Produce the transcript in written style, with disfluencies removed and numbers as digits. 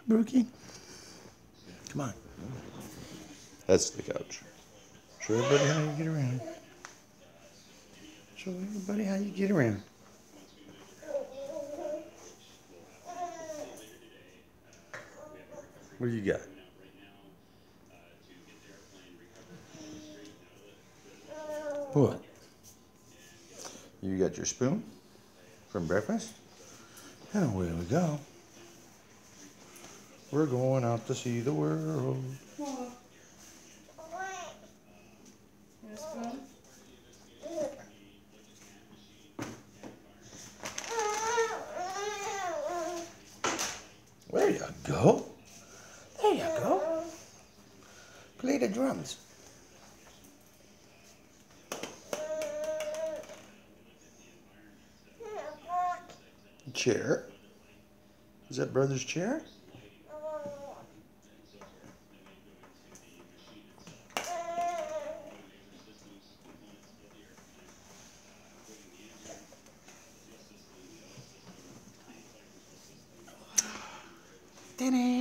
Brookie. Come on. That's the couch. Show everybody how you get around. Show everybody how you get around. What do you got? What? You got your spoon from breakfast? And away we go. We're going out to see the world. What? You want a spoon? There you go. There you go. Play the drums. Chair. Is that brother's chair? Danny.